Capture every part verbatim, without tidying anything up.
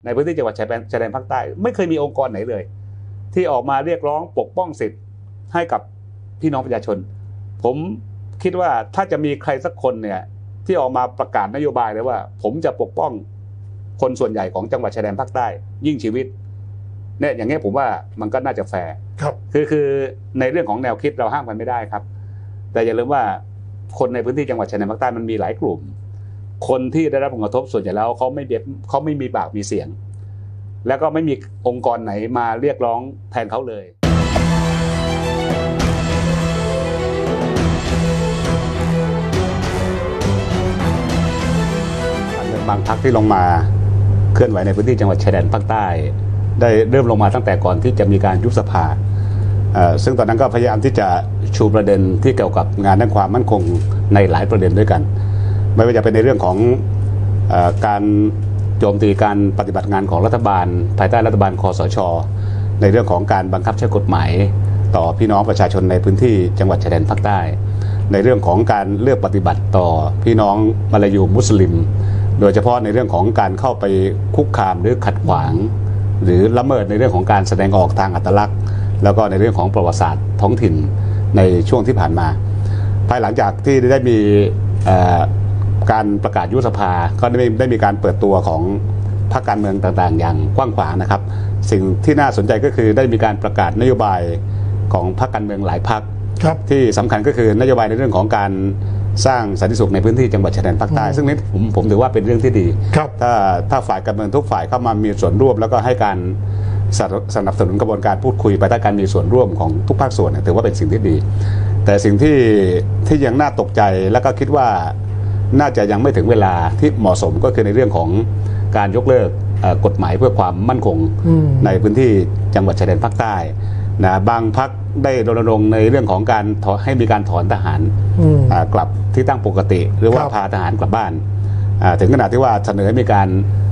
ในพื้นที่จังหวัดชายแดนชายแดนภาคใต้ไม่เคยมีองค์กรไหนเลยที่ออกมาเรียกร้องปกป้องสิทธิ์ให้กับพี่น้องประชาชนผมคิดว่าถ้าจะมีใครสักคนเนี่ยที่ออกมาประกาศนโยบายเลยว่าผมจะปกป้องคนส่วนใหญ่ของจังหวัดชายแดนภาคใต้ยิ่งชีวิตเนี่ยอย่างนี้ผมว่ามันก็น่าจะแฟร์ครับคือคือในเรื่องของแนวคิดเราห้ามกันไม่ได้ครับแต่อย่าลืมว่าคนในพื้นที่จังหวัดชายแดนภาคใต้มันมีหลายกลุ่มคนที่ได้รับผลกระทบส่วนใหญ่แล้วเขาไม่เบียดเขาไม่มีปากมีเสียงแล้วก็ไม่มีองค์กรไหนมาเรียกร้องแทนเขาเลยบางพรรคที่ลงมาเคลื่อนไหวในพื้นที่จังหวัดชายแดนภาคใต้ได้เริ่มลงมาตั้งแต่ก่อนที่จะมีการยุบสภาซึ่งตอนนั้นก็พยายามที่จะชูประเด็นที่เกี่ยวกับงานด้านความมั่นคงในหลายประเด็นด้วยกันไม่ว่าจะเป็นในเรื่องของการโจมตีการปฏิบัติงานของรัฐบาลภายใต้รัฐบาลคสช.ในเรื่องของการบังคับใช้กฎหมายต่อพี่น้องประชาชนในพื้นที่จังหวัดชายแดนภาคใต้ในเรื่องของการเลือกปฏิบัติต่อพี่น้องมาลายูมุสลิมโดยเฉพาะในเรื่องของการเข้าไปคุกคามหรือขัดขวางหรือละเมิดในเรื่องของการแสดงออกทางอัตลักษณ์แล้วก็ในเรื่องของประวัติศาสตร์ท้องถิ่นในช่วงที่ผ่านมาภายหลังจากที่ได้มีการประกาศยุบสภาก็ได้ได้มีการเปิดตัวของพรรคการเมืองต่างๆอย่างกว้างขวางนะครับสิ่งที่น่าสนใจก็คือได้มีการประกาศนโยบายของพรรคการเมืองหลายพรรคที่สำคัญก็คือนโยบายในเรื่องของการสร้างสันติสุขในพื้นที่จังหวัดชายแดนภาคใต้ซึ่งนี้ผมผมถือว่าเป็นเรื่องที่ดีถ้าถ้าฝ่ายการเมืองทุกฝ่ายเข้ามามีส่วนร่วมแล้วก็ให้การสนับสนุนกระบวนการพูดคุยไปใต้การมีส่วนร่วมของทุกภาคส่วนถือว่าเป็นสิ่งที่ดีแต่สิ่งที่ที่ยังน่าตกใจและก็คิดว่าน่าจะยังไม่ถึงเวลาที่เหมาะสมก็คือในเรื่องของการยกเลิกกฎหมายเพื่อความมั่นคงในพื้นที่จังหวัดชายแดนภาคใต้นะบางพรรคได้รณรงค์ในเรื่องของการให้มีการถอนทหารกลับที่ตั้งปกติหรือว่าพาทหารกลับบ้านถึงขนาดที่ว่าเสนอมีการ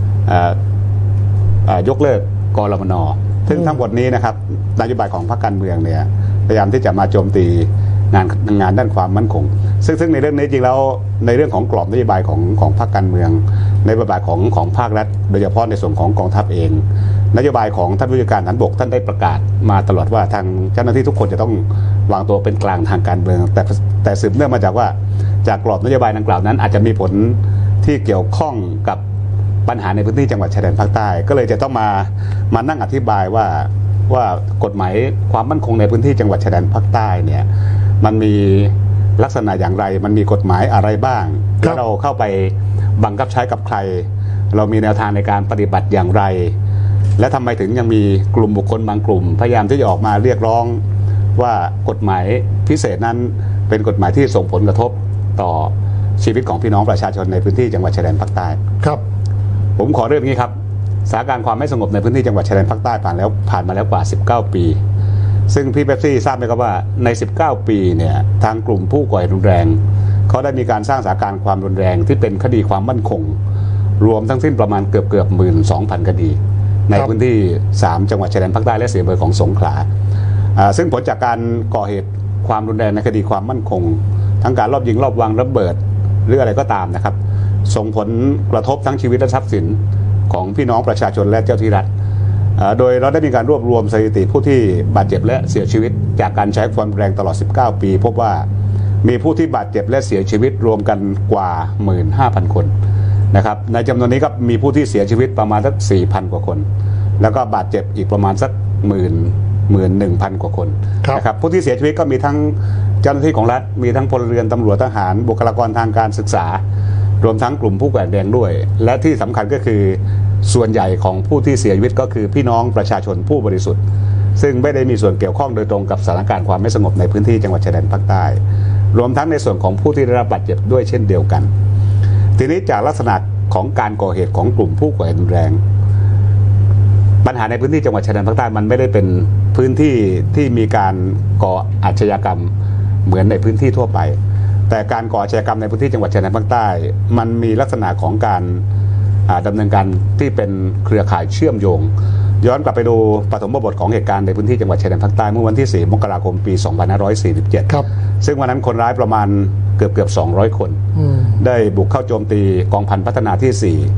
ยกเลิกกรมน.ซึ่งทั้งหมดนี้นะครับนโยบายของพรรคการเมืองเนี่ยพยายามที่จะมาโจมตีงานงานด้านความมั่นคงซึ่งซึ่งในเรื่องนี้จริงแล้วในเรื่องของกรอบนโยบายของของพรรคการเมืองในบทบาทของของภาครัฐโดยเฉพาะในส่วนของกองทัพเองนโยบายของท่านผู้จัดการฐานบกท่านได้ประกาศมาตลอดว่าทางเจ้าหน้าที่ทุกคนจะต้องวางตัวเป็นกลางทางการเมืองแต่แต่สืบเนื่องมาจากว่าจากกรอบนโยบายดังกล่าวนั้นอาจจะมีผลที่เกี่ยวข้องกับปัญหาในพื้นที่จังหวัดชายแดนภาคใต้ก็เลยจะต้องมามานั่งอธิบายว่าว่ากฎหมายความมั่นคงในพื้นที่จังหวัดชายแดนภาคใต้เนี่ยมันมีลักษณะอย่างไรมันมีกฎหมายอะไรบ้างแล้วเราเข้าไปบังคับใช้กับใครเรามีแนวทางในการปฏิบัติอย่างไรและทำไมถึงยังมีกลุ่มบุคคลบางกลุ่มพยายามที่จะออกมาเรียกร้องว่ากฎหมายพิเศษนั้นเป็นกฎหมายที่ส่งผลกระทบต่อชีวิตของพี่น้องประชาชนในพื้นที่จังหวัดชายแดนภาคใต้ครับผมขอเรื่องนี้ครับสถานการณ์ความไม่สงบในพื้นที่จังหวัดชายแดนภาคใต้ผ่านแล้วผ่านมาแล้วกว่าสิบเก้าปีซึ่งพี่เป๊ปซี่ทราบไหมครับว่าในสิบเก้าปีเนี่ยทางกลุ่มผู้ก่อเหตุรุนแรงเขาได้มีการสร้างสถานการณ์ความรุนแรงที่เป็นคดีความมั่นคงรวมทั้งสิ้นประมาณเกือบเกือบหมื่นสองพันคดีในพื้นที่สามจังหวัดชายแดนภาคใต้และสี่อำเภอของสงขลาซึ่งผลจากการก่อเหตุความรุนแรงในคดีความมั่นคงทั้งการลอบยิงลอบวางระเบิดหรืออะไรก็ตามนะครับส่งผลกระทบทั้งชีวิตและทรัพย์สินของพี่น้องประชาชนและเจ้าที่รัฐโดยเราได้มีการรวบรวมสถิติผู้ที่บาดเจ็บและเสียชีวิตจากการใช้ความรุนแรงตลอดสิบเก้าปีพบว่ามีผู้ที่บาดเจ็บและเสียชีวิตรวมกันกว่า หนึ่งหมื่นห้าพัน คนนะครับในจำนวนนี้ก็มีผู้ที่เสียชีวิตประมาณสัก สี่พัน กว่าคนแล้วก็บาดเจ็บอีกประมาณสักหมื่นหมื่นหนึ่งพันกว่าคนนะครับผู้ที่เสียชีวิตก็มีทั้งเจ้าหน้าที่ของรัฐมีทั้งพลเรือนตำรวจทหารบุคลากรทางการศึกษารวมทั้งกลุ่มผู้ก่อเหตุแดงด้วยและที่สำคัญก็คือส่วนใหญ่ของผู้ที่เสียชีวิตก็คือพี่น้องประชาชนผู้บริสุทธิ์ซึ่งไม่ได้มีส่วนเกี่ยวข้องโดยตรงกับสถานการณ์ความไม่สงบในพื้นที่จังหวัดชายแดนภาคใต้รวมทั้งในส่วนของผู้ที่ได้รับบาดเจ็บด้วยเช่นเดียวกันทีนี้จากลักษณะของการก่อเหตุของกลุ่มผู้ก่อเหตุรุนแรงปัญหาในพื้นที่จังหวัดชายแดนภาคใต้มันไม่ได้เป็นพื้นที่ที่มีการก่ออาชญากรรมเหมือนในพื้นที่ทั่วไปแต่การก่ออาชญากรรมในพื้นที่จังหวัดชายแดนภาคใต้มันมีลักษณะของการดำเนินการที่เป็นเครือข่ายเชื่อมโยงย้อนกลับไปดูปฐมบทของเหตุการณ์ในพื้นที่จังหวัดชายแดนภาคใต้เมื่อวันที่สี่มกราคมปีสองพันห้าร้อยสี่สิบเจ็ดครับซึ่งวันนั้นคนร้ายประมาณเกือบเกือบสองร้อยคนได้บุกเข้าโจมตีกองพันพัฒนาที่สี่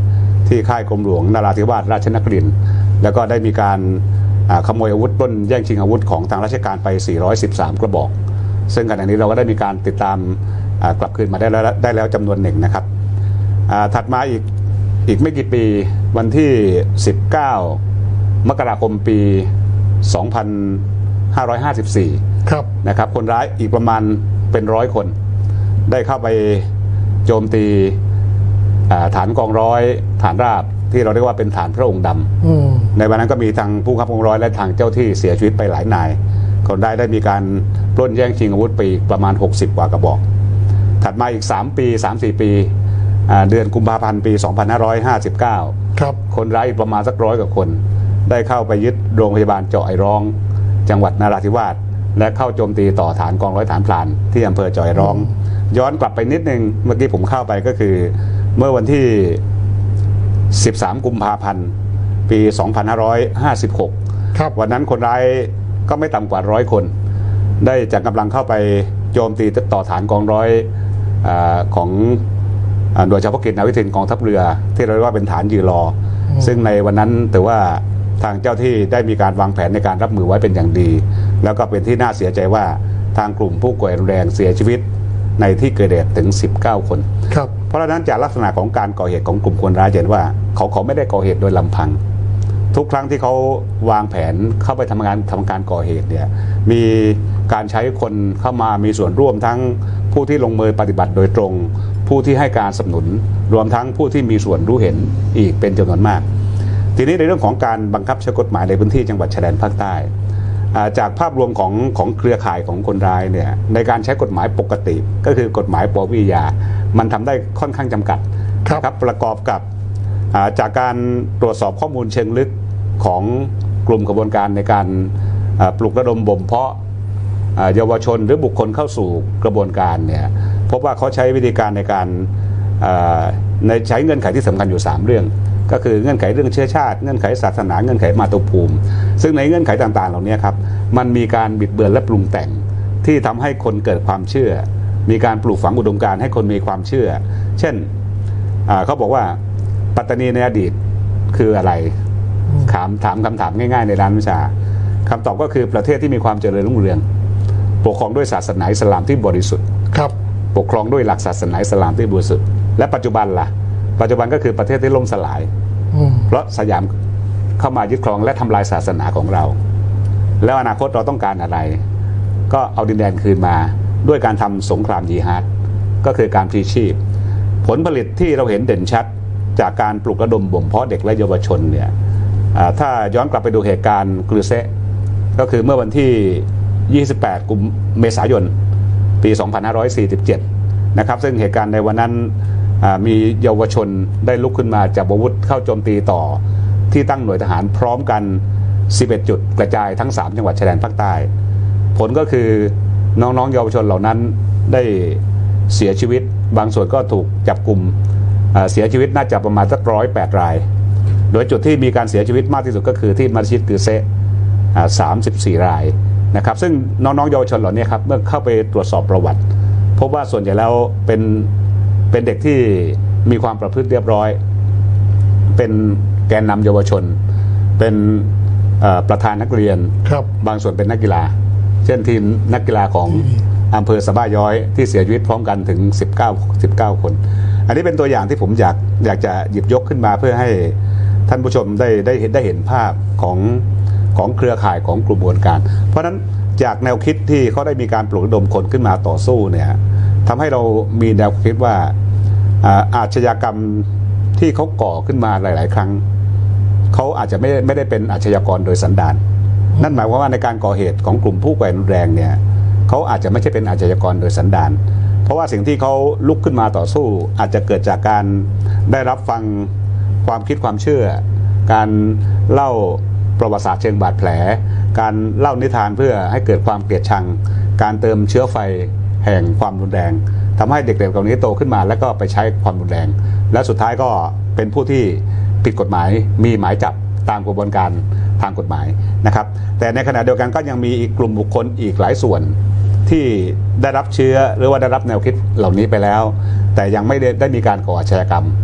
ที่ค่ายกรมหลวงนราธิวาสราชนครินทร์แล้วก็ได้มีการขโมยอาวุธปล้นแย่งชิงอาวุธของทางราชการไปสี่ร้อยสิบสามกระบอกซึ่งขณะนี้เราก็ได้มีการติดตามกลับคืนมาได้แล้วได้แล้วจำนวนหนึ่งนะครับถัดมาอีกอีกไม่กี่ปีวันที่สิบเก้ามกราคมปีสองพันห้าร้อยห้าสิบสี่ครับนะครับคนร้ายอีกประมาณเป็นร้อยคนได้เข้าไปโจมตีฐานกองร้อยฐานราบที่เราเรียกว่าเป็นฐานพระองค์ดำในวันนั้นก็มีทางผู้ขับกองร้อยและทางเจ้าที่เสียชีวิตไปหลายนายคนได้ได้มีการปล้นแย่งชิงอาวุธไปประมาณหกสิบกว่ากระบอกถัดมาอีกสามปี สามสี่ ปีเดือนกุมภาพันธ์ปีสองพันห้าร้อยห้าสิบเก้าครับคนร้ายอีกประมาณสักร้อยกว่าคนได้เข้าไปยึดโรงพยาบาลเจาะไอร้องจังหวัดนราธิวาสและเข้าโจมตีต่อฐานกองร้อยฐานพลานที่อำเภอเจาะไอร้องย้อนกลับไปนิดนึงเมื่อกี้ผมเข้าไปก็คือเมื่อวันที่สิบสามกุมภาพันธ์ปีสองพันห้าร้อยห้าสิบหกครับวันนั้นคนร้ายก็ไม่ต่ำกว่าร้อยคนได้จัดกำลังเข้าไปโจมตีต่อฐานกองร้อยของหน่วยเฉพาะกิจนาวิกโยธินกองทัพเรือที่เราเรียกว่าเป็นฐานยือรอซึ่งในวันนั้นถือว่าทางเจ้าที่ได้มีการวางแผนในการรับมือไว้เป็นอย่างดีแล้วก็เป็นที่น่าเสียใจว่าทางกลุ่มผู้ก่อเหตุรุนแรงเสียชีวิตในที่เกิดเหตุถึงสิบเก้าคนครับเพราะฉะนั้นจากลักษณะของการก่อเหตุของกลุ่มคนร้ายเห็นว่าเขาเขาไม่ได้ก่อเหตุโดยลำพังทุกครั้งที่เขาวางแผนเข้าไปทำงานทำการก่อเหตุเนี่ยมีการใช้คนเข้ามามีส่วนร่วมทั้งผู้ที่ลงมือปฏิบัติโดยตรงผู้ที่ให้การสนับสนุนรวมทั้งผู้ที่มีส่วนรู้เห็นอีกเป็นจำนวนมากทีนี้ในเรื่องของการบังคับใช้กฎหมายในพื้นที่จังหวัดชายแดนภาคใต้จากภาพรวมของของเครือข่ายของคนร้ายเนี่ยในการใช้กฎหมายปกติก็คือกฎหมายปวิยามันทำได้ค่อนข้างจำกัดครับประกอบกับจากการตรวจสอบข้อมูลเชิงลึกของกลุ่มกระบวนการในการปลุกระดมบ่มเพาะเยาวชนหรือบุคคลเข้าสู่กระบวนการเนี่ยพบว่าเขาใช้วิธีการในการในใช้เงื่อนไขที่สำคัญอยู่สามเรื่องก็คือเงื่อนไขเรื่องเชื้อชาติเงื่อนไขศาสนาเงื่อนไขมาตุภูมิซึ่งในเงื่อนไขต่างๆเหล่านี้ครับมันมีการบิดเบือนและปรุงแต่งที่ทำให้คนเกิดความเชื่อมีการปลูกฝังอุดมการณ์ให้คนมีความเชื่อเช่นเขาบอกว่าปัตตานีในอดีตคืออะไรถามถามคำถามง่ายๆในร้านวิชาคำตอบก็คือประเทศที่มีความเจริญรุ่งเรืองปกครองด้วยศาสนาอิสลามที่บริสุทธิ์ครับปกครองด้วยหลักศาสนาอิสลามที่บริสุทธิ์และปัจจุบันล่ะปัจจุบันก็คือประเทศที่ล่มสลายเพราะสยามเข้ามายึดครองและทำลายศาสนาของเราแล้วอนาคตเราต้องการอะไรก็เอาดินแดนคืนมาด้วยการทำสงครามญิฮาดก็คือการพลีชีพผลผลิตที่เราเห็นเด่นชัดจากการปลุกระดมบ่มเพาะเด็กและเยาวชนเนี่ยถ้าย้อนกลับไปดูเหตุการณ์กลือเซะก็คือเมื่อวันที่ยี่สิบแปดกุมเมษายนปีสองพันห้าร้อยสี่สิบเจ็ดนะครับซึ่งเหตุการณ์ในวันนั้นมีเยาวชนได้ลุกขึ้นมาจับอาวุธเข้าโจมตีต่อที่ตั้งหน่วยทหารพร้อมกันสิบเอ็ดจุดกระจายทั้งสามจังหวัดชายแดนภาคใต้ผลก็คือน้องๆเยาวชนเหล่านั้นได้เสียชีวิตบางส่วนก็ถูกจับกลุ่มเสียชีวิตน่าจะประมาณสักร้อยแปดรายโดยจุดที่มีการเสียชีวิตมากที่สุดก็คือที่มัสยิดกือเซะสามสิบสี่รายนะครับซึ่งน้องๆเยาวชนเหล่านี้ครับเมื่อเข้าไปตรวจสอบประวัติพบว่าส่วนใหญ่แล้วเป็นเป็นเด็กที่มีความประพฤติเรียบร้อยเป็นแกนนำเยาวชนเป็นประธานนักเรียนบางส่วนเป็นนักกีฬาเช่นทีมนักกีฬาของอำเภอสะบ้าย้อยที่เสียชีวิตพร้อมกันถึงสิบเก้า สิบเก้าคนอันนี้เป็นตัวอย่างที่ผมอยากอยากจะหยิบยกขึ้นมาเพื่อให้ท่านผู้ชมได้ได้เห็นได้เห็นภาพของของเครือข่ายของกลุ่มกระบวนการเพราะฉะนั้นจากแนวคิดที่เขาได้มีการปลุกระดมคนขึ้นมาต่อสู้เนี่ยทำให้เรามีแนวคิดว่าอาชญากรรมที่เขาก่อขึ้นมาหลายๆครั้งเขาอาจจะไม่ไม่ได้เป็นอาชญากรโดยสันดานนั่นหมายความว่าในการก่อเหตุของกลุ่มผู้ก่อเหตุรุนแรงเนี่ยเขาอาจจะไม่ใช่เป็นอาชญากรโดยสันดานเพราะว่าสิ่งที่เขาลุกขึ้นมาต่อสู้อาจจะเกิดจากการได้รับฟังความคิดความเชื่อการเล่าประวัติศาสตร์เชิงบาดแผลการเล่านิทานเพื่อให้เกิดความเกลียดชังการเติมเชื้อไฟแห่งความรุนแรงทำให้เด็กๆเหล่านี้โตขึ้นมาแล้วก็ไปใช้ความรุนแรงและสุดท้ายก็เป็นผู้ที่ผิดกฎหมายมีหมายจับตามกระบวนการทางกฎหมายนะครับแต่ในขณะเดียวกันก็ยังมีอีกกลุ่มบุคคลอีกหลายส่วนที่ได้รับเชื้อหรือว่าได้รับแนวคิดเหล่านี้ไปแล้วแต่ยังไม่ได้ได้มีการก่ออาชญากรรม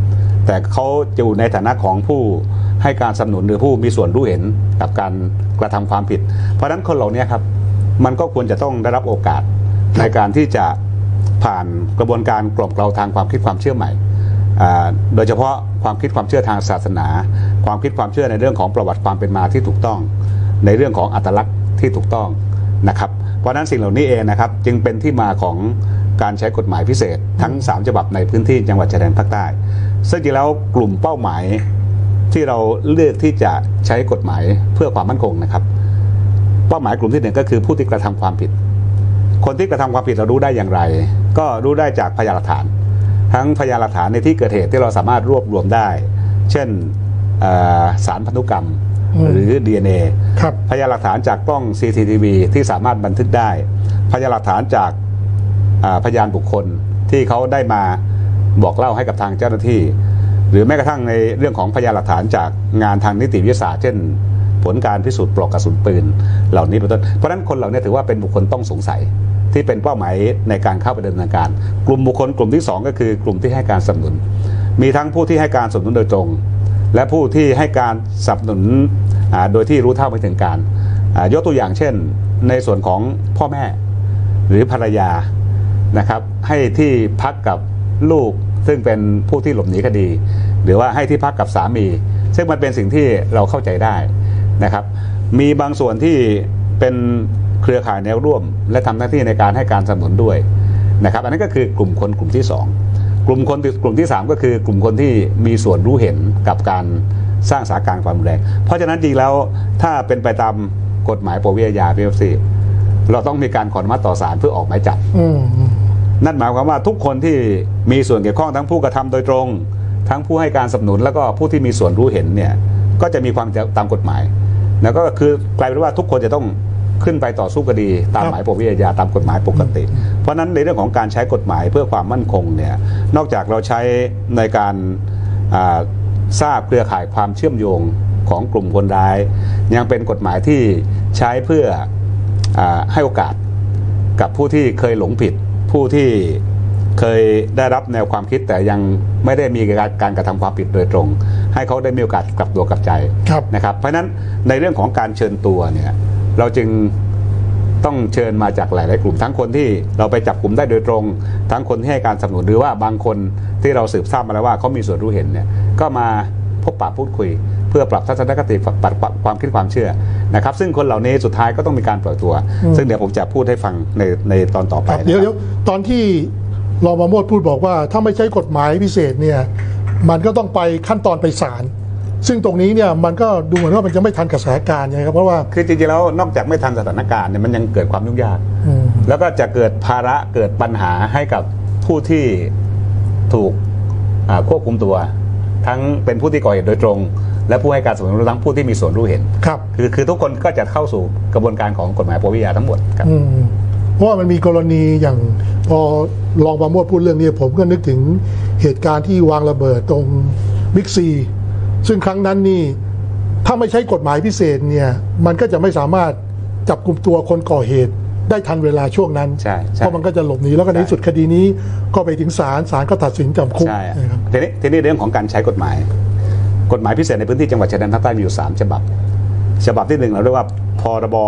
แต่เขาอยู่ในฐานะของผู้ให้การสนับสนุนหรือผู้มีส่วนรู้เห็นกับการกระทำความผิดเพราะฉะนั้นคนเหล่านี้ครับมันก็ควรจะต้องได้รับโอกาสในการที่จะผ่านกระบวนการกล่อมเกลาทางความคิดความเชื่อใหม่โดยเฉพาะความคิดความเชื่อทางศาสนาความคิดความเชื่อในเรื่องของประวัติความเป็นมาที่ถูกต้องในเรื่องของอัตลักษณ์ที่ถูกต้องนะครับเพราะนั้นสิ่งเหล่านี้เองนะครับจึงเป็นที่มาของการใช้กฎหมายพิเศษทั้งสามฉบับในพื้นที่จังหวัดชายแดนภาคใต้ซึ่งจริงแล้วกลุ่มเป้าหมายที่เราเลือกที่จะใช้กฎหมายเพื่อความมั่นคงนะครับเป้าหมายกลุ่มที่หนึ่งก็คือผู้ที่กระทำความผิดคนที่กระทำความผิดเรารู้ได้อย่างไรก็รู้ได้จากพยานหลักฐานทั้งพยานหลักฐานในที่เกิดเหตุที่เราสามารถรวบรวมได้เช่นสารพันธุกรรมหรือ ดี เอ็น เอ พยานหลักฐานจากกล้อง ซี ซี ที วี ที่สามารถบันทึกได้พยานหลักฐานจากพยานบุคคลที่เขาได้มาบอกเล่าให้กับทางเจ้าหน้าที่หรือแม้กระทั่งในเรื่องของพยานหลักฐานจากงานทางนิติวิทยาศาสตร์เช่นผลการพิสูจน์ปลอกกระสุนปืนเหล่านี้เป็นต้นเพราะฉะนั้นคนเหล่านี้ถือว่าเป็นบุคคลต้องสงสัยที่เป็นเป้าหมายในการเข้าไปดำเนินการกลุ่มบุคคลกลุ่มที่สองก็คือกลุ่มที่ให้การสนับสนุนมีทั้งผู้ที่ให้การสนับสนุนโดยตรงและผู้ที่ให้การสนับสนุนโดยที่รู้เท่าไม่ถึงการยกตัวอย่างเช่นในส่วนของพ่อแม่หรือภรรยานะครับให้ที่พักกับลูกซึ่งเป็นผู้ที่หลบหนีคดีหรือว่าให้ที่พักกับสามีซึ่งมันเป็นสิ่งที่เราเข้าใจได้นะครับมีบางส่วนที่เป็นเครือข่ายแนวร่วมและทำหน้าที่ในการให้การสนับสนุนด้วยนะครับอันนั้นก็คือกลุ่มคนกลุ่มที่สองกลุ่มคนกลุ่มที่สามก็คือกลุ่มคนที่มีส่วนรู้เห็นกับการสร้างสถานการณ์ความรุนแรงเพราะฉะนั้นจริงแล้วถ้าเป็นไปตามกฎหมายปวิอาญาพี่เอฟซีเราต้องมีการขออนุมัติต่อศาลเพื่อออกหมายจับนั่นหมายความว่าทุกคนที่มีส่วนเกี่ยวข้องทั้งผู้กระทำโดยตรงทั้งผู้ให้การสนับสนุนแล้วก็ผู้ที่มีส่วนรู้เห็นเนี่ยก็จะมีความตามกฎหมายแล้วก็คือกลายเป็นว่าทุกคนจะต้องขึ้นไปต่อสู้คดีตามหมายปวิอาญาตามกฎหมายปกติเพราะนั้นในเรื่องของการใช้กฎหมายเพื่อความมั่นคงเนี่ยนอกจากเราใช้ในการทราบเครือข่ายความเชื่อมโยงของกลุ่มคนร้ายยังเป็นกฎหมายที่ใช้เพื่อให้โอกาสกับผู้ที่เคยหลงผิดผู้ที่เคยได้รับแนวความคิดแต่ยังไม่ได้มีการกระทำความผิดโดยตรงให้เขาได้มีโอกาสกลับตัวกลับใจนะครับเพราะฉะนั้นในเรื่องของการเชิญตัวเนี่ยเราจึงต้องเชิญมาจากหลายๆกลุ่มทั้งคนที่เราไปจับกลุ่มได้โดยตรงทั้งคนที่ให้การสนับสนุนหรือว่าบางคนที่เราสืบทราบมาแล้วว่าเขามีส่วนรู้เห็นเนี่ยก็มาพบปะพูดคุยเพื่อปรับทัศนคติปรับความคิดความเชื่อนะครับซึ่งคนเหล่านี้สุดท้ายก็ต้องมีการปล่อยตัวซึ่งเดี๋ยวผมจะพูดให้ฟังในในตอนต่อไปเดี๋ยวเดี๋ยวตอนที่รองประโมทพูดบอกว่าถ้าไม่ใช้กฎหมายพิเศษเนี่ยมันก็ต้องไปขั้นตอนไปศาลซึ่งตรงนี้เนี่ยมันก็ดูเหมือนว่ามันจะไม่ทันกับสถานการณ์ไงครับเพราะว่าคือจริงๆแล้วนอกจากไม่ทันสถานการณ์เนี่ยมันยังเกิดความยุ่งยากแล้วก็จะเกิดภาระเกิดปัญหาให้กับผู้ที่ถูกควบคุมตัวทั้งเป็นผู้ที่ก่อเหตุโดยตรงและผู้ให้การสนับสนุนทั้งผู้ที่มีส่วนรู้เห็นครับคือคือทุกคนก็จะเข้าสู่กระบวนการของกฎหมายปวิอาญาทั้งหมดครับเพราะว่ามันมีกรณีอย่างพอรองประโมทพูดเรื่องนี้ผมก็นึกถึงเหตุการณ์ที่วางระเบิดตรงบิ๊กซีซึ่งครั้งนั้นนี่ถ้าไม่ใช้กฎหมายพิเศษเนี่ยมันก็จะไม่สามารถจับกลุ่มตัวคนก่อเหตุได้ทันเวลาช่วงนั้นเพราะมันก็จะหลบหนีแล้วก็ในที่สุดคดีนี้ก็ไปถึงศาลศาลก็ตัดสินจำคุกนะครับทีนี้ทีนี้เรื่องของการใช้กฎหมายกฎหมายพิเศษในพื้นที่จังหวัดชายแดนภาคใต้มีอยู่สามฉบับฉบับที่หนึ่งเราเรียกว่าพรบ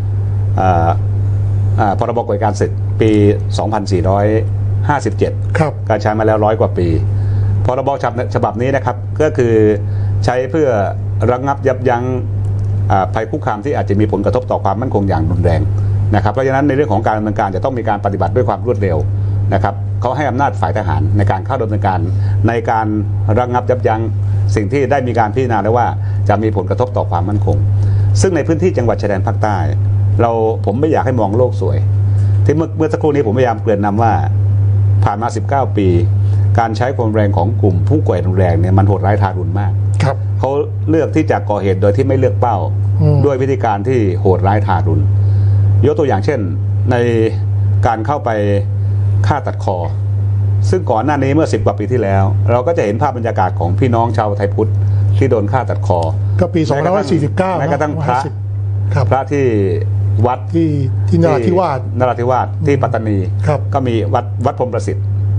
พรบกฎการศึกปีสองพันสี่ร้อยห้าสิบเจ็ดครับการใช้มาแล้วร้อยกว่าปีพรบฉบับนี้นะครับก็คือใช้เพื่อระงับยับยั้งภัยคุกคามที่อาจจะมีผลกระทบต่อความมั่นคงอย่างรุนแรงนะครับเพราะฉะนั้นในเรื่องของการดำเนินการจะต้องมีการปฏิบัติด้วยความรวดเร็วนะครับเขาให้อำนาจฝ่ายทหารในการเข้าดำเนินการในการระงับยับยั้งสิ่งที่ได้มีการพิจารณาแล้วว่าจะมีผลกระทบต่อความมั่นคงซึ่งในพื้นที่จังหวัดชายแดนภาคใต้เราผมไม่อยากให้มองโลกสวยที่เมื่อเมื่อสักครู่นี้ผมพยายามเกริ่นนำว่าผ่านมาสิบเก้าปีการใช้ความแรงของกลุ่มผู้ก่อเหตุรุนแรงเนี่ยมันโหดร้ายทารุณมากครับเขาเลือกที่จะก่อเหตุโดยที่ไม่เลือกเป้าด้วยวิธีการที่โหดร้ายทารุณยกตัวอย่างเช่นในการเข้าไปฆ่าตัดคอซึ่งก่อนหน้านี้เมื่อสิบกว่าปีที่แล้วเราก็จะเห็นภาพบรรยากาศของพี่น้องชาวไทยพุทธที่โดนฆ่าตัดคอก็ปีสองพันห้าร้อยสี่สิบเก้าแม้กระทั่งพระพระที่วัดที่ที่นราธิวาสนราธิวาสที่ปัตตานีก็มีวัดวัดพรหมประสิทธิ์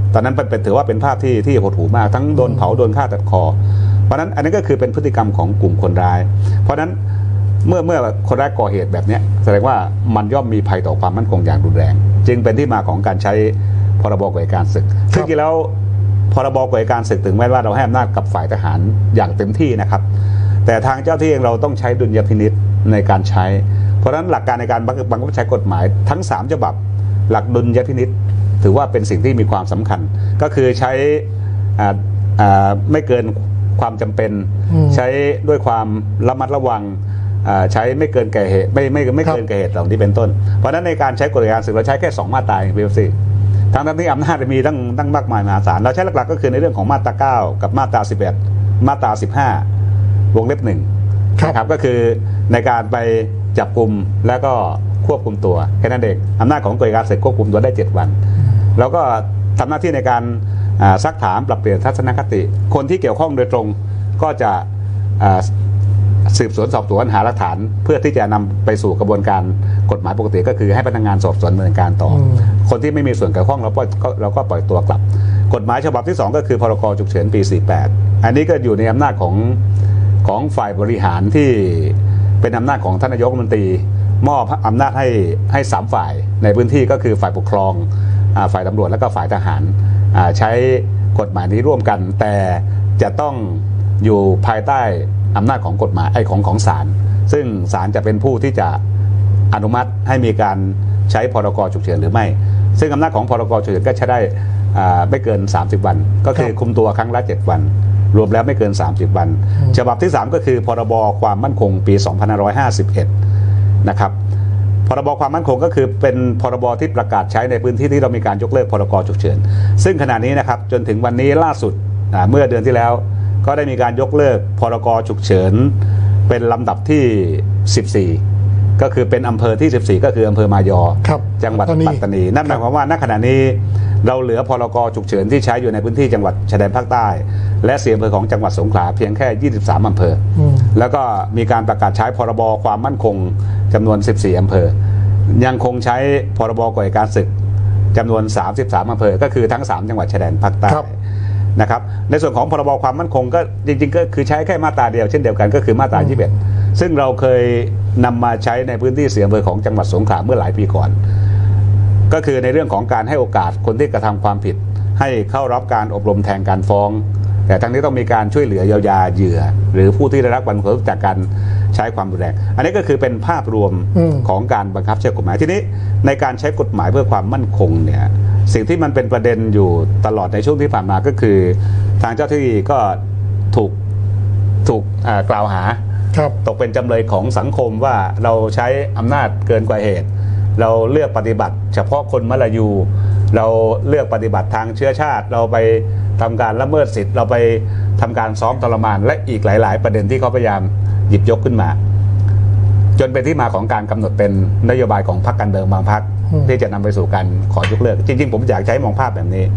ตอนนั้นเป็นถือว่าเป็นภาพที่ที่หดหู่มากทั้งโดนเผาโดนฆ่าตัดคอเพราะฉะนั้นอันนี้ก็คือเป็นพฤติกรรมของกลุ่มคนร้าย เพราะฉะนั้นเมื่อเมื่อคนร้ายก่อเหตุแบบนี้แสดงว่ามันย่อมมีภัยต่อความมั่นคงอย่างรุนแรงจึงเป็นที่มาของการใช้พรบก่อเหตุการณ์ศึกซึ่งจริงแล้วพรบก่อเหตุการณ์ศึกถึงแม้ว่าเราให้อำนาจกับฝ่ายทหารอย่างเต็มที่นะครับแต่ทางเจ้าที่เองเราต้องใช้ดุลยพินิจในการใช้เพราะฉะนั้นหลักการในการบังคับใช้กฎหมายทั้งสามฉบับหลักดุลยพินิจถือว่าเป็นสิ่งที่มีความสำคัญก็คือใช้ไม่เกินความจำเป็นใช้ด้วยความระมัดระวังใช้ไม่เกินแก่เหตุไม่ไม่ไม่เกินแก่เหตุเหล่านี้เป็นต้นเพราะฉะนั้นในการใช้กฎการศึกเราใช้แค่สองมาตราเองพี่ซีทั้งนั้นที่อำนาจมีตั้งตั้งมากมายมหาศาลเราใช้หลักๆก็คือในเรื่องของมาตราเก้ากับมาตราสิบเอ็ดมาตราสิบห้าวงเล็บหนึ่งนะครับก็คือในการไปจับกลุ่มแล้วก็ควบคุมตัวแค่นั้นเองอำนาจของกฎการศึกควบคุมตัวได้เจ็ดวันแล้วก็ทำหน้าที่ในการซักถามปรับเปลี่ยนทัศนคติคนที่เกี่ยวข้องโดยตรงก็จะสืบสวนสอบสวนหาหลักฐานเพื่อที่จะนำไปสู่กระบวนการกฎหมายปกติก็คือให้พนักงานสอบสวนดำเนินการต่อคนที่ไม่มีส่วนเกี่ยวข้องเราปล่อยเราก็ปล่อยตัวกลับกฎหมายฉบับที่สองก็คือพรกฉุกเฉินปีสี่สิบแปดอันนี้ก็อยู่ในอำนาจของของฝ่ายบริหารที่เป็นอำนาจของท่านนายกรัฐมนตรีมอบอำนาจให้ให้สามฝ่ายในพื้นที่ก็คือฝ่ายปกครองฝ่ายตำรวจและก็ฝ่ายทหารใช้กฎหมายนี้ร่วมกันแต่จะต้องอยู่ภายใต้อำนาจของกฎหมายไอ้ของของศาลซึ่งศาลจะเป็นผู้ที่จะอนุมัติให้มีการใช้พรกฉุกเฉินหรือไม่ซึ่งอำนาจของพรกฉุกเฉินก็ใช้ได้ไม่เกินสามสิบวันก็คือคุมตัวครั้งละเจ็ดวันรวมแล้วไม่เกินสามสิบวันฉบับที่สามก็คือพรบความมั่นคงปีสองพันห้าร้อยห้าสิบเอ็ดนะครับพรบความมั่นคงก็คือเป็นพรบที่ประกาศใช้ในพื้นที่ที่เรามีการยกเลิกพรกฉุกเฉินซึ่งขณะนี้นะครับจนถึงวันนี้ล่าสุดเมื่อเดือนที่แล้วก็ได้มีการยกเลิกพรกฉุกเฉินเป็นลำดับที่สิบสี่ก็คือเป็นอำเภอที่สิบสี่ก็คืออำเภอมายอจังหวัดปัตตานีนั่นหมายความว่าณขณะนี้เราเหลือพรกฉุกเฉินที่ใช้อยู่ในพื้นที่จังหวัดชายแดนภาคใต้และสี่อำเภอของจังหวัดสงขลาเพียงแค่ยี่สิบสามอำเภอแล้วก็มีการประกาศใช้พรบความมั่นคงจำนวนสิบสี่อำเภอยังคงใช้พรบก่อเหตุการณ์ศึกจำนวนสามสิบสามอำเภอก็คือทั้งสามจังหวัดชายแดนภาคใต้นะครับในส่วนของพรบความมั่นคงก็จริงๆก็คือใช้แค่มาตราเดียวเช่นเดียวกันก็คือมาตรายี่สิบเอ็ดซึ่งเราเคยนำมาใช้ในพื้นที่สี่อำเภอของจังหวัดสงขลาเมื่อหลายปีก่อนก็คือในเรื่องของการให้โอกาสคนที่กระทำความผิดให้เข้ารับการอบรมแทนการฟ้องแต่ทั้งนี้ต้องมีการช่วยเหลือเยียวยาเหยื่อหรือผู้ที่ได้รับผลกระทบจากการใช้ความรุนแรงอันนี้ก็คือเป็นภาพรวมของการบังคับใช้กฎหมายทีนี้ในการใช้กฎหมายเพื่อความมั่นคงเนี่ยสิ่งที่มันเป็นประเด็นอยู่ตลอดในช่วงที่ผ่านมาก็คือทางเจ้าที่ก็ถูกถูกกล่าวหาตกเป็นจำเลยของสังคมว่าเราใช้อำนาจเกินกว่าเหตุเราเลือกปฏิบัติเฉพาะคนมลายูเราเลือกปฏิบัติทางเชื้อชาติเราไปทำการละเมิดสิทธิ์เราไปทำการซ้อมทรมานและอีกหลายๆประเด็นที่เขาพยายามหยิบยกขึ้นมาจนเป็นที่มาของการกำหนดเป็นนโยบายของพรรคการเมืองบางพรรคที่จะนำไปสู่การขอยกเลิกจริงๆผมอยากใช้มองภาพแบบนี้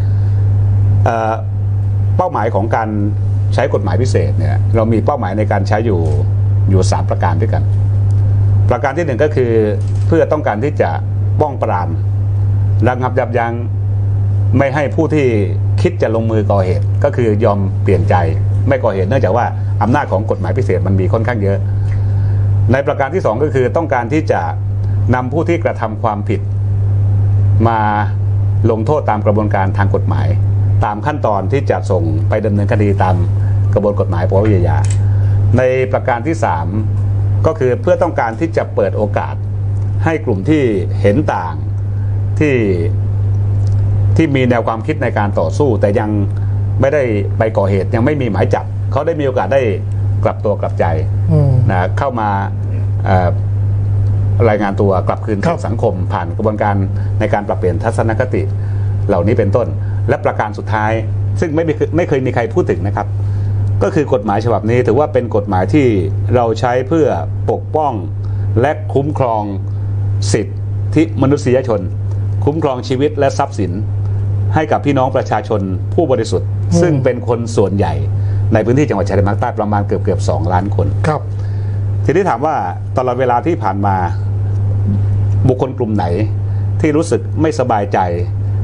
เป้าหมายของการใช้กฎหมายพิเศษเนี่ยเรามีเป้าหมายในการใช้อยู่อยู่สามประการด้วยกันประการที่หนึ่งก็คือเพื่อต้องการที่จะป้องปรามระงับยับยั้งไม่ให้ผู้ที่คิดจะลงมือก่อเหตุก็คือยอมเปลี่ยนใจไม่ก่อเหตุเนื่องจากว่าอำนาจของกฎหมายพิเศษมันมีค่อนข้างเยอะในประการที่สองก็คือต้องการที่จะนำผู้ที่กระทำความผิดมาลงโทษตามกระบวนการทางกฎหมายตามขั้นตอนที่จะส่งไปดำเนินคดีตามกระบวนกฎหมายปวิอาญาในประการที่สามก็คือเพื่อต้องการที่จะเปิดโอกาสให้กลุ่มที่เห็นต่างที่ที่มีแนวความคิดในการต่อสู้แต่ยังไม่ได้ไปก่อเหตุยังไม่มีหมายจับเขาได้มีโอกาสได้กลับตัวกลับใจนะเข้ามารายงานตัวกลับคืนสู่สังคมผ่านกระบวนการในการปรับเปลี่ยนทัศนคติเหล่านี้เป็นต้นและประการสุดท้ายซึ่งไม่ไม่เคยมีใครพูดถึงนะครับก็คือกฎหมายฉบับนี้ถือว่าเป็นกฎหมายที่เราใช้เพื่อปกป้องและคุ้มครองสิทธิมนุษยชนคุ้มครองชีวิตและทรัพย์สินให้กับพี่น้องประชาชนผู้บริสุทธิ์ซึ่งเป็นคนส่วนใหญ่ในพื้นที่จังหวัดชายแดนภาคใต้ประมาณเกือบเกือบสองล้านคนครับทีนี้ถามว่าตลอดเวลาที่ผ่านมาบุคคลกลุ่มไหนที่รู้สึกไม่สบายใจ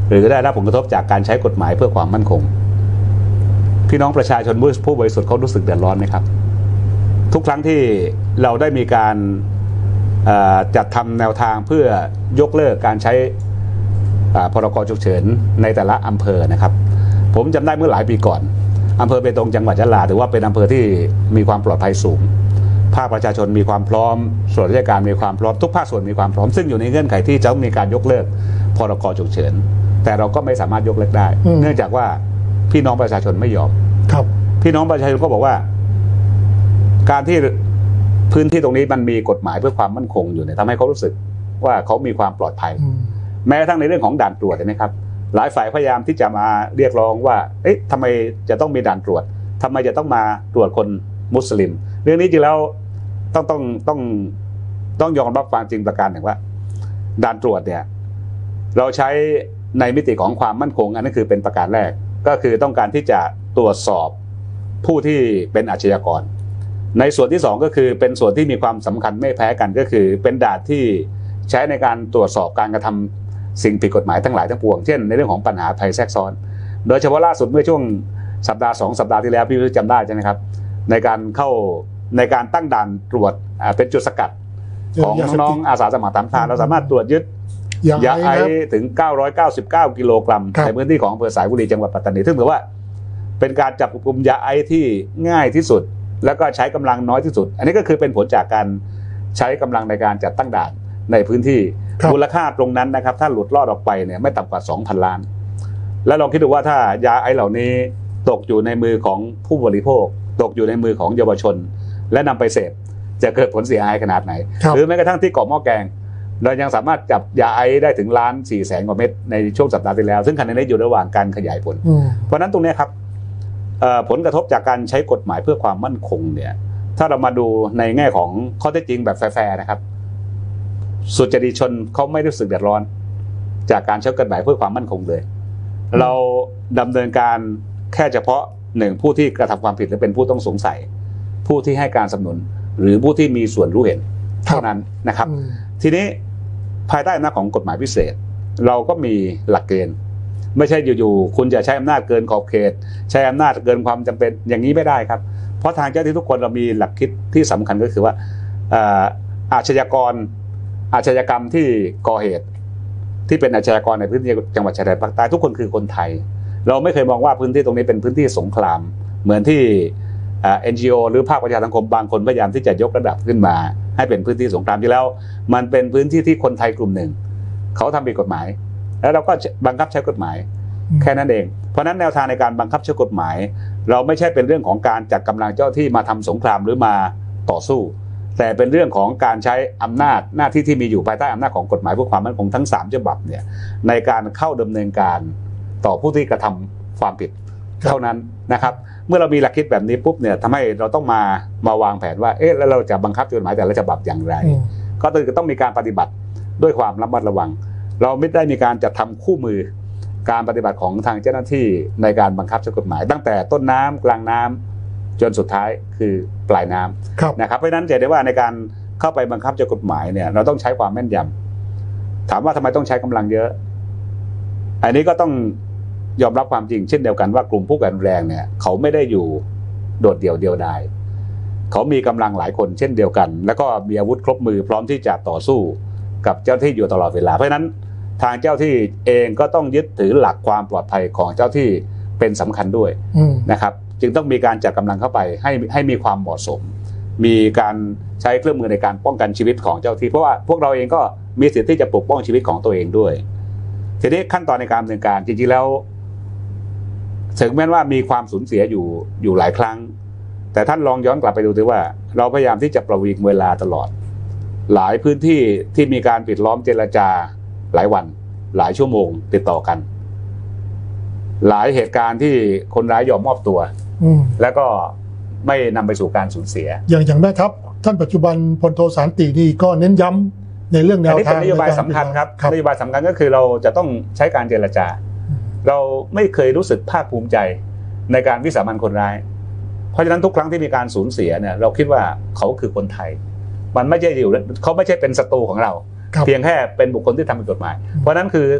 หรือได้รับผลกระทบจากการใช้กฎหมายเพื่อความมั่นคงพี่น้องประชาชนผู้บริสุทธิ์เขารู้สึกเดือดร้อนไหมครับทุกครั้งที่เราได้มีการจัดทำแนวทางเพื่อยกเลิกการใช้พรกฉุกเฉินในแต่ละอำเภอนะครับผมจำได้เมื่อหลายปีก่อนอำเภอเบตงจังหวัดยะลาถือว่าเป็นอำเภอที่มีความปลอดภัยสูงภาคประชาชนมีความพร้อมส่วนราชการมีความพร้อมทุกภาคส่วนมีความพร้อมซึ่งอยู่ในเงื่อนไขที่จะต้องมีการยกเลิกพรกฉุกเฉินแต่เราก็ไม่สามารถยกเลิกได้เนื่องจากว่าพี่น้องประชาชนไม่ยอมครับพี่น้องประชาชนก็บอกว่าการที่พื้นที่ตรงนี้มันมีกฎหมายเพื่อความมั่นคงอยู่เนี่ยทำให้เขารู้สึกว่าเขามีความปลอดภัยแม้กระทั่งในเรื่องของด่านตรวจเห็นไหมครับหลายฝ่ายพยายามที่จะมาเรียกร้องว่าเอ๊ะทำไมจะต้องมีด่านตรวจทำไมจะต้องมาตรวจคนมุสลิมเรื่องนี้จริงแล้วต้องต้องต้องต้องยอมรับความจริงประการหนึ่งว่าด่านตรวจเนี่ยเราใช้ในมิติของความมั่นคงอันนั้นคือเป็นประการแรกก็คือต้องการที่จะตรวจสอบผู้ที่เป็นอาชญากรในส่วนที่สองก็คือเป็นส่วนที่มีความสำคัญไม่แพ้กันก็คือเป็นด่านที่ใช้ในการตรวจสอบการกระทำสิ่งผิดกฎหมายทั้งหลายทั้งปวงเช่นในเรื่องของปัญหาภัยแทรกซ้อนโดยเฉพาะล่าสุดเมื่อช่วงสัปดาห์สองสัปดาห์ที่แล้วพี่จำได้ใช่ไหมครับในการเข้าในการตั้งด่านตรวจเป็นจุดสกัดของน้องๆอาสาสมัครทำทานเราสามารถตรวจยึดยาไอซ์ถึงเก้าร้อยเก้าสิบเก้ากิโลกรัมในพื้นที่ของอำเภอสายบุรีจังหวัดปัตตานีซึ่งถือว่าเป็นการจับกุมยาไอซ์ที่ง่ายที่สุดแล้วก็ใช้กำลังน้อยที่สุดอันนี้ก็คือเป็นผลจากการใช้กำลังในการจัดตั้งด่านในพื้นที่มูลค่าตรงนั้นนะครับถ้าหลุดรอดออกไปเนี่ยไม่ต่ำกว่า สองพัน ล้านแล้วลองคิดดูว่าถ้ายาไอซ์เหล่านี้ตกอยู่ในมือของผู้บริโภคตกอยู่ในมือของเยาวชนและนำไปเสพจะเกิดผลเสียหายขนาดไหนหรือแม้กระทั่งที่เกาะหม้อแกงเรายังสามารถจับยาไอซ์ได้ถึงล้านสี่แสนกว่าเม็ดในช่วงสัปดาห์ที่แล้วซึ่งขณะนี้อยู่ระหว่างการขยายผลเพราะนั้นตรงนี้ครับผลกระทบจากการใช้กฎหมายเพื่อความมั่นคงเนี่ยถ้าเรามาดูในแง่ของข้อเท็จจริงแบบแฟร์ๆนะครับสุจริตชนเขาไม่รู้สึกเดือดร้อนจากการใช้กฎหมายเพื่อความมั่นคงเลยเราดำเนินการแค่เฉพาะหนึ่งผู้ที่กระทำความผิดหรือเป็นผู้ต้องสงสัยผู้ที่ให้การสนับสนุนหรือผู้ที่มีส่วนรู้เห็นเท่านั้นนะครับทีนี้ภายใต้อำนาจของกฎหมายพิเศษเราก็มีหลักเกณฑ์ไม่ใช่อยู่ๆคุณจะใช้อำนาจเกินขอบเขตใช้อำนาจเกินความจำเป็นอย่างนี้ไม่ได้ครับเพราะทางเจ้าหน้าที่ทุกคนเรามีหลักคิดที่สำคัญก็คือว่าอาชญากรอาชญากรรมที่ก่อเหตุที่เป็นอาชญากรในพื้นที่จังหวัดชายแดนภาคใต้ทุกคนคือคนไทยเราไม่เคยมองว่าพื้นที่ตรงนี้เป็นพื้นที่สงครามเหมือนที่เอ็น จี โอ หรือภาคประชาสังคมบางคนพยายามที่จะยกระดับขึ้นมาให้เป็นพื้นที่สงครามที่แล้วมันเป็นพื้นที่ที่คนไทยกลุ่มหนึ่งเขาทำผิดกฎหมายแล้วเราก็บังคับใช้กฎหมายแค่นั้นเองเพราะนั้นแนวทางในการบังคับใช้กฎหมายเราไม่ใช่เป็นเรื่องของการจัดกำลังเจ้าที่มาทำสงครามหรือมาต่อสู้แต่เป็นเรื่องของการใช้อำนาจหน้าที่ที่มีอยู่ภายใต้อำนาจของกฎหมายเพื่อความมั่นคงทั้งสามฉบับเนี่ยในการเข้าดำเนินการต่อผู้ที่กระทำความผิดเท่านั้นนะครับเมื่อเรามีหลักคิดแบบนี้ปุ๊บเนี่ยทำให้เราต้องมามาวางแผนว่าเอ๊ะแล้วเราจะบังคับกฎหมายแต่ละฉบับอย่างไรก็ต้องมีการปฏิบัติด้วยความระมัดระวังเราไม่ได้มีการจัดทำคู่มือการปฏิบัติของทางเจ้าหน้าที่ในการบังคับใช้กฎหมายตั้งแต่ต้นน้ำกลางน้ำจนสุดท้ายคือปลายน้ำนะครับเพราะฉะนั้นจะได้ว่าในการเข้าไปบังคับใช้กฎหมายเนี่ยเราต้องใช้ความแม่นยำถามว่าทำไมต้องใช้กำลังเยอะอันนี้ก็ต้องยอมรับความจริงเช่นเดียวกันว่ากลุ่มผู้ก่อการร้ายแรงเนี่ยเขาไม่ได้อยู่โดดเดี่ยวเดียวดายเขามีกำลังหลายคนเช่นเดียวกันแล้วก็มีอาวุธครบมือพร้อมที่จะต่อสู้กับเจ้าที่อยู่ตลอดเวลาเพราะฉะนั้นทางเจ้าที่เองก็ต้องยึดถือหลักความปลอดภัยของเจ้าที่เป็นสำคัญด้วยนะครับจึงต้องมีการจัดกำลังเข้าไปให้ให้มีความเหมาะสมมีการใช้เครื่องมือในการป้องกันชีวิตของเจ้าที่เพราะว่าพวกเราเองก็มีสิทธิ์ที่จะปกป้องชีวิตของตัวเองด้วยทีนี้ขั้นตอนในการดำเนินการจริงๆแล้วถึงแม้ว่ามีความสูญเสียอยู่อยู่หลายครั้งแต่ท่านลองย้อนกลับไปดูสิว่าเราพยายามที่จะประวิงเวลาตลอดหลายพื้นที่ที่มีการปิดล้อมเจรจาหลายวันหลายชั่วโมงติดต่อกันหลายเหตุการณ์ที่คนร้ายยอมมอบตัวแล้วก็ไม่นำไปสู่การสูญเสียอย่างอย่างแม่ครับท่านปัจจุบันพลโทสารตินี่ก็เน้นย้ำในเรื่องแนวทางนโยบายสำคัญครับนโยบายสำคัญก็คือเราจะต้องใช้การเจรจาเราไม่เคยรู้สึกภาคภูมิใจในการวิสามันคนร้ายเพราะฉะนั้นทุกครั้งที่มีการสูญเสียเนี่ยเราคิดว่าเขาคือคนไทยมันไม่ใช่อยู่เขาไม่ใช่เป็นศัตรูของเราเพียงแค่เป็นบุคคลที่ทำผิดกฎหมายเพราะนั้นคือ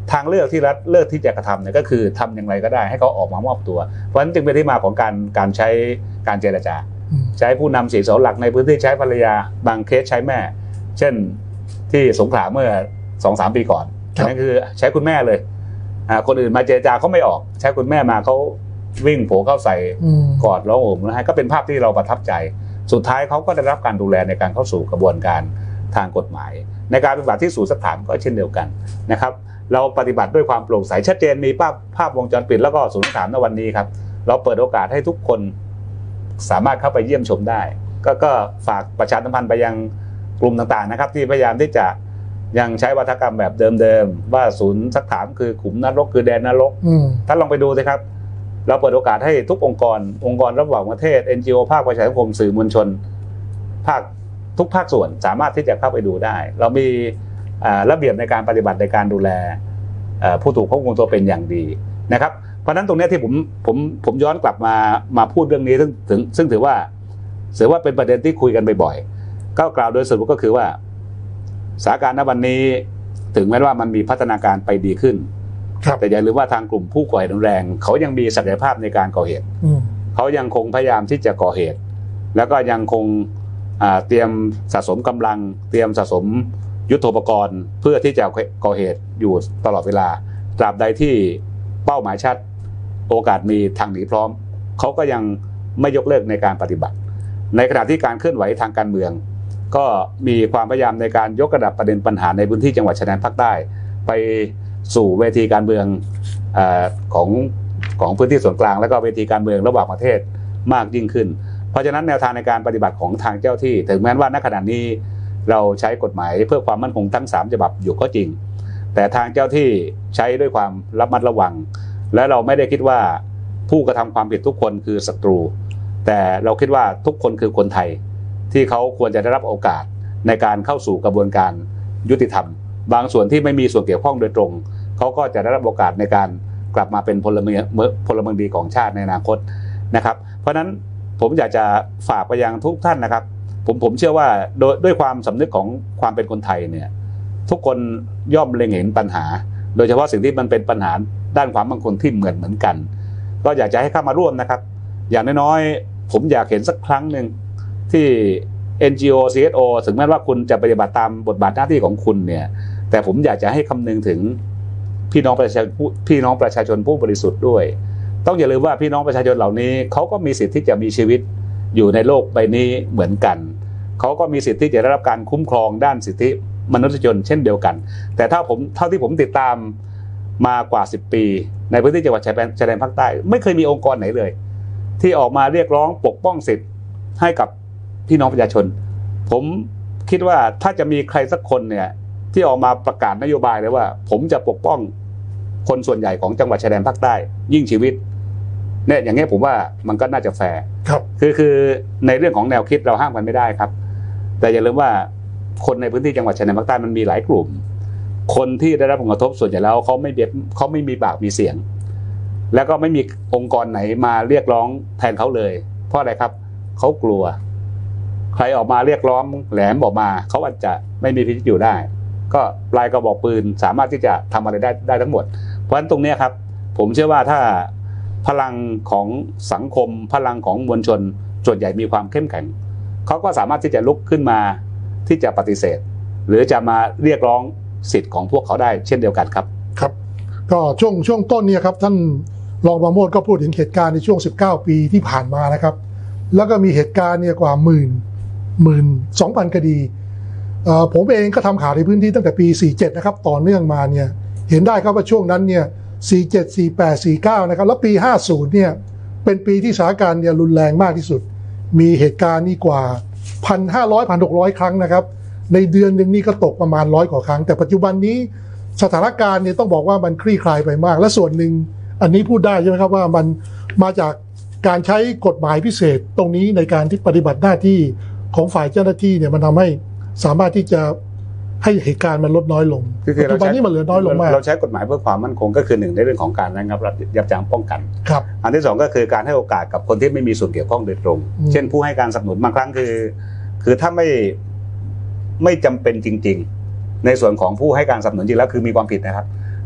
ทางเลือกที่รัฐเลือกที่จะกระทำเนี่ยก็คือทำอย่างไรก็ได้ให้เขาออกมามอบตัวเพราะฉะนั้นจึงเป็นที่มาของการการใช้การเจรจาใช้ผู้นำสี่เสาหลักในพื้นที่ใช้ภรรยาบางเคสใช้แม่เช่นที่สงขลาเมื่อ สองถึงสาม ปีก่อนนั่นคือใช้คุณแม่เลยคนอื่นมาเจรจาเขาไม่ออกใช้คุณแม่มาเขาวิ่งโผล่เข้าใส่กอดร้องโห่มนะฮะก็เป็นภาพที่เราประทับใจสุดท้ายเขาก็ได้รับการดูแลในการเข้าสู่กระบวนการทางกฎหมายในการปฏิบัติที่ศูนย์สักถามก็เช่นเดียวกันนะครับเราปฏิบัติด้วยความโปร่งใสชัดเจนมีภาพภาพวงจรปิดแล้วก็ศูนย์สักถามในวันนี้ครับเราเปิดโอกาสให้ทุกคนสามารถเข้าไปเยี่ยมชมได้ก็ก็ฝากประชาสัมพันธ์ไปยังกลุ่มต่างๆนะครับที่พยายามที่จะยังใช้วัฒกรรมแบบเดิมๆว่าศูนย์สักถามคือขุมนรกคือแดนนรกท่านลองไปดูสิครับเราเปิดโอกาสให้ทุกองค์กรองค์กรระหว่างประเทศ เอ็น จี โอ ภาคประชาสังคมสื่อมวลชนภาคทุกภาคส่วนสามารถที่จะเข้าไปดูได้เรามีระเบียบในการปฏิบัติในการดูแลผู้ถูกควบคุมตัวเป็นอย่างดีนะครับเพราะฉะนั้นตรงนี้ที่ผมผมผมย้อนกลับมามาพูดเรื่องนี้ซึ่งถึงซึ่งถือว่าถือว่าเป็นประเด็นที่คุยกันบ่อยๆก็กล่าวโดยสรุปก็คือว่าสถานการณ์ณวันนี้ถึงแม้ว่ามันมีพัฒนาการไปดีขึ้นแต่อย่าลืมว่าทางกลุ่มผู้ก่อเหตุรุนแรงเขายังมีศักยภาพในการก่อเหตุเขายังคงพยายามที่จะก่อเหตุแล้วก็ยังคงเตรียมสะสมกำลังเตรียมสะสมยุทโธปกรณ์เพื่อที่จะก่อเหตุอยู่ตลอดเวลาตราบใดที่เป้าหมายชัดโอกาสมีทางหนีพร้อมเขาก็ยังไม่ยกเลิกในการปฏิบัติในขณะที่การเคลื่อนไหวทางการเมืองก็มีความพยายามในการยกระดับประเด็นปัญหาในพื้นที่จังหวัดชายแดนภาคใต้ไปสู่เวทีการเมืองเอ่อของของพื้นที่ส่วนกลางและก็เวทีการเมืองระหว่างประเทศมากยิ่งขึ้นเพราะฉะนั้นแนวทางในการปฏิบัติของทางเจ้าที่ถึงแม้ว่าณขณะนี้เราใช้กฎหมายเพื่อความมั่นคงทั้งสามฉบับอยู่ก็จริงแต่ทางเจ้าที่ใช้ด้วยความระมัดระวังและเราไม่ได้คิดว่าผู้กระทำความผิดทุกคนคือศัตรูแต่เราคิดว่าทุกคนคือคนไทยที่เขาควรจะได้รับโอกาสในการเข้าสู่กระบวนการยุติธรรมบางส่วนที่ไม่มีส่วนเกี่ยวข้องโดยตรงเขาก็จะได้รับโอกาสในการกลับมาเป็นพลเมืองพลเมืองดีของชาติในอนาคตนะครับเพราะฉะนั้นผมอยากจะฝากไปยังทุกท่านนะครับผมผมเชื่อว่าโดยด้วยความสำนึกของความเป็นคนไทยเนี่ยทุกคนย่อมเล็งเห็นปัญหาโดยเฉพาะสิ่งที่มันเป็นปัญหาด้านความมั่นคงที่เหมือนเหมือนกันก็อยากจะให้เข้ามาร่วมนะครับอย่างน้อยๆผมอยากเห็นสักครั้งหนึ่งที่ เอ็น จี โอ ซี เอส โอ ถึงแม้ว่าคุณจะปฏิบัติตามบทบาทหน้าที่ของคุณเนี่ยแต่ผมอยากจะให้คำนึงถึงพี่น้องประชาชนพี่น้องประชาชนผู้บริสุทธิ์ด้วยต้องอย่าลืมว่าพี่น้องประชาชนเหล่านี้เขาก็มีสิทธิ์ที่จะมีชีวิตอยู่ในโลกใบนี้เหมือนกันเขาก็มีสิทธิ์ที่จะได้รับการคุ้มครองด้านสิทธิมนุษยชนเช่นเดียวกันแต่ถ้าผมเท่าที่ผมติดตามมากว่าสิบปีในพื้นที่จังหวัดชายแดนชายแดนภาคใต้ไม่เคยมีองค์กรไหนเลยที่ออกมาเรียกร้องปกป้องสิทธิ์ให้กับพี่น้องประชาชนผมคิดว่าถ้าจะมีใครสักคนเนี่ยที่ออกมาประกาศนโยบายเลยว่าผมจะปกป้องคนส่วนใหญ่ของจังหวัดชายแดนภาคใต้ยิ่งชีวิตเนี่ยอย่างนี้ผมว่ามันก็น่าจะแฟร์ครับคือคือในเรื่องของแนวคิดเราห้ามกันไม่ได้ครับแต่อย่าลืมว่าคนในพื้นที่จังหวัดชายแดนภาคใต้มันมีหลายกลุ่มคนที่ได้รับผลกระทบส่วนใหญ่แล้วเขาไม่เบียดเขาไม่มีปากมีเสียงแล้วก็ไม่มีองค์กรไหนมาเรียกร้องแทนเขาเลยเพราะอะไรครับเขากลัวใครออกมาเรียกร้องแหลมออกมาเขาอาจจะไม่มีพิษอยู่ได้ก็ปลายกระบอกปืนสามารถที่จะทำอะไรได้ได้ทั้งหมดเพราะฉะนั้นตรงนี้ครับผมเชื่อว่าถ้าพลังของสังคมพลังของมวลชนส่วนใหญ่มีความเข้มแข็งเขาก็สามารถที่จะลุกขึ้นมาที่จะปฏิเสธหรือจะมาเรียกร้องสิทธิ์ของพวกเขาได้เช่นเดียวกันครับครับก็ช่วงช่วงต้นเนี่ยครับท่านรองปราโมชก็พูดถึงเหตุการณ์ในช่วงสิบเก้าปีที่ผ่านมานะครับแล้วก็มีเหตุการณ์เนี่ยกว่าหมื่นหมื่นสองพันคดีผมเองก็ทำข่าวในพื้นที่ตั้งแต่ปีสี่สิบเจ็ดนะครับต่อเนื่องมาเนี่ยเห็นได้ครับว่าช่วงนั้นเนี่ยสี่สิบเจ็ด สี่สิบแปด สี่สิบเก้านะครับแล้วปีห้าสิบเนี่ยเป็นปีที่สถานการณ์เนี่ยรุนแรงมากที่สุดมีเหตุการณ์นี่กว่า หนึ่งพันห้าร้อย หนึ่งพันหกร้อย ครั้งนะครับในเดือนนึงนี่ก็ตกประมาณร้อยกว่าครั้งแต่ปัจจุบันนี้สถานการณ์เนี่ยต้องบอกว่ามันคลี่คลายไปมากและส่วนหนึ่งอันนี้พูดได้ใช่ไหมครับว่ามันมาจากการใช้กฎหมายพิเศษตรงนี้ในการที่ปฏิบัติหน้าที่ของฝ่ายเจ้าหน้าที่เนี่ยมันทำให้สามารถที่จะให้เหตุการณ์มันลดน้อยลงปัจจุบันนี้มันเหลือน้อยลงมากเราใช้กฎหมายเพื่อความมั่นคงก็คือหนึ่งในเรื่องของการระงับยับยั้งป้องกันครับอันที่สองก็คือการให้โอกาสกับคนที่ไม่มีส่วนเกี่ยวข้องโดยตรงเช่นผู้ให้การสนับสนุนบางครั้งคือคือถ้าไม่ไม่จำเป็นจริงๆในส่วนของผู้ให้การสนับสนุนจริงแล้วคือมีความผิดนะครับ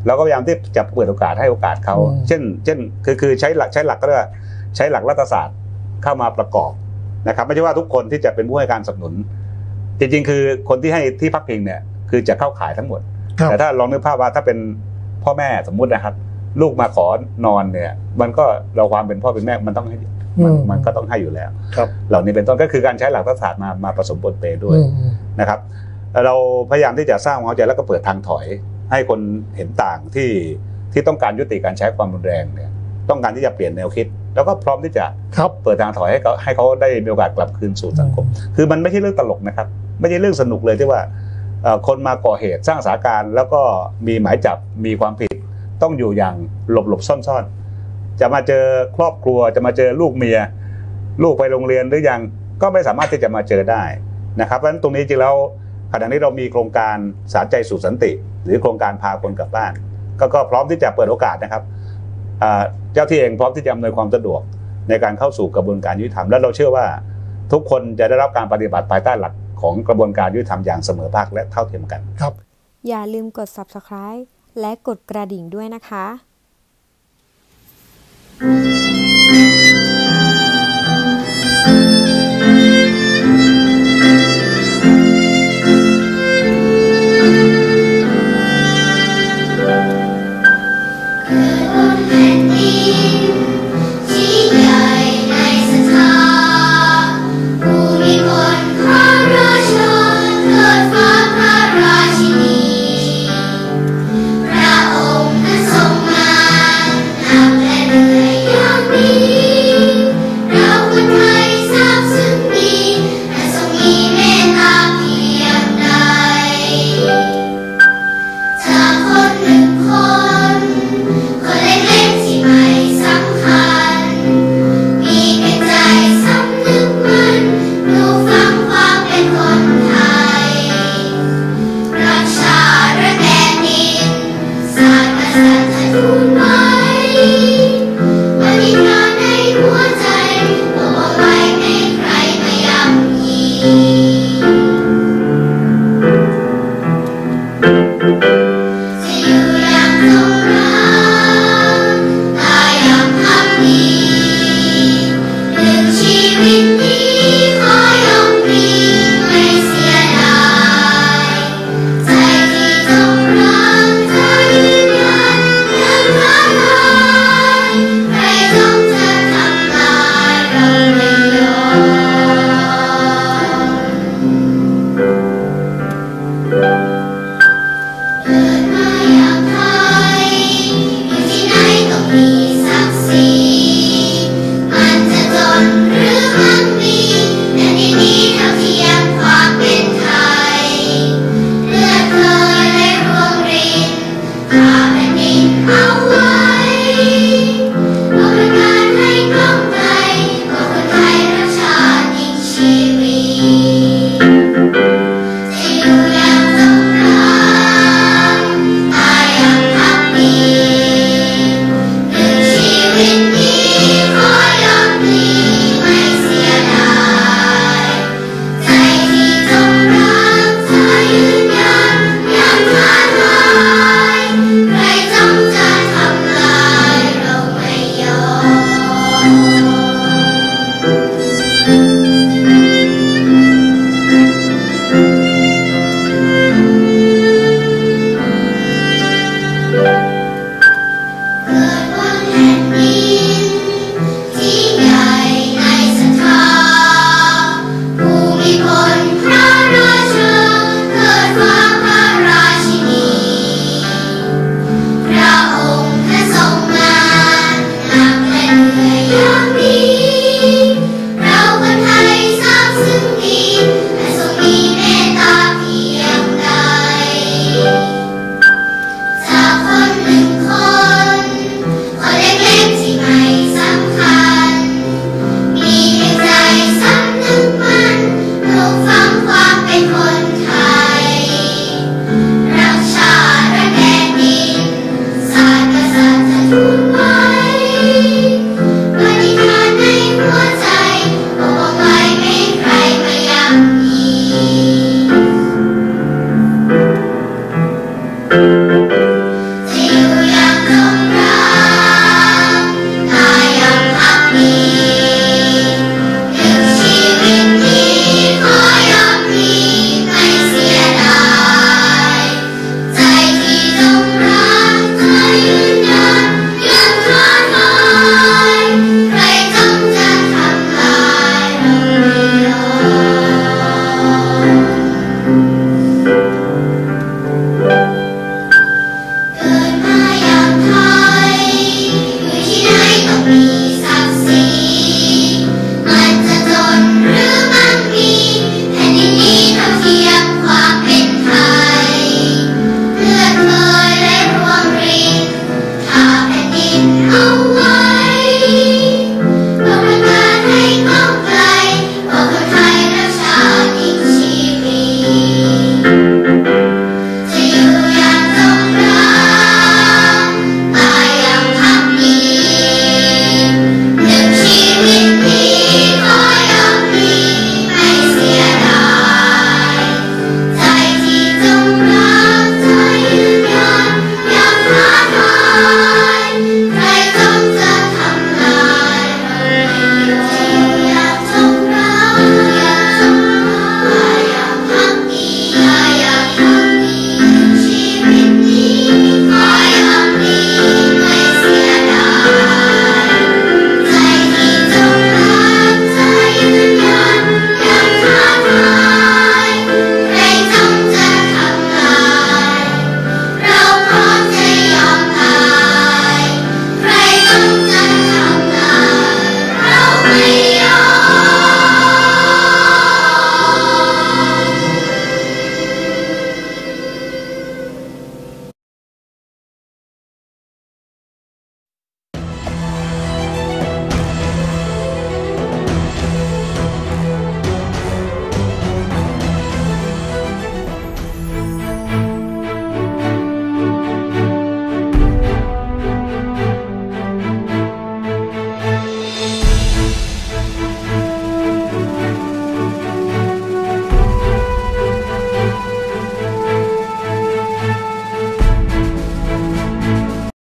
เราก็พยายามที่จะเปิดโอกาสให้โอกาสเขาเช่นเช่นคือคือใช้หลักใช้หลักก็เรียกว่าใช้หลักรัฐศาสตร์เข้ามาประกอบนะครับไม่ใช่ว่าทุกคนที่จะเป็นผู้ให้การสนับสนุนจริงๆคือคนที่ให้ที่พักพิงเนี่ยคือจะเข้าขายทั้งหมดแต่ถ้าลองนึกภาพว่าถ้าเป็นพ่อแม่สมมุตินะครับลูกมาขอนอนเนี่ยมันก็เราความเป็นพ่อเป็นแม่มันต้องให้มันมันก็ต้องให้อยู่แล้วเหล่านี้เป็นต้นก็คือการใช้หลักรัฐศาสตร์มามาผสมปนเปด้วยนะครับเราพยายามที่จะสร้างความเข้าใจแล้วก็เปิดทางถอยให้คนเห็นต่างที่ที่ต้องการยุติการใช้ความรุนแรงเนี่ยต้องการที่จะเปลี่ยนแนวคิดแล้วก็พร้อมที่จะเปิดทางถอยให้เขาให้เขาได้มีโอกาสกลับคืนสู่สังคมคือมันไม่ใช่เรื่องตลกนะครับไม่ใช่เรื่องสนุกเลยที่ว่าคนมาก่อเหตุสร้างสถานการณ์แล้วก็มีหมายจับมีความผิดต้องอยู่อย่างหลบหลบซ่อนๆจะมาเจอครอบครัวจะมาเจอลูกเมียลูกไปโรงเรียนหรือยังก็ไม่สามารถที่จะมาเจอได้นะครับเพราะฉะนั้นตรงนี้จริงแล้วขณะนี้เรามีโครงการสารใจสู่สันติหรือโครงการพาคนกลับบ้านก็ก็พร้อมที่จะเปิดโอกาสนะครับเจ้าที่เองพร้อมที่จะอำนวยความสะดวกในการเข้าสู่กระบวนการยุติธรรมและเราเชื่อว่าทุกคนจะได้รับการปฏิบัติภายใต้หลักของกระบวนการยุติธรรมอย่างเสมอภาคและเท่าเทียมกันครับอย่าลืมกด ซับสไครบ์ และกดกระดิ่งด้วยนะคะ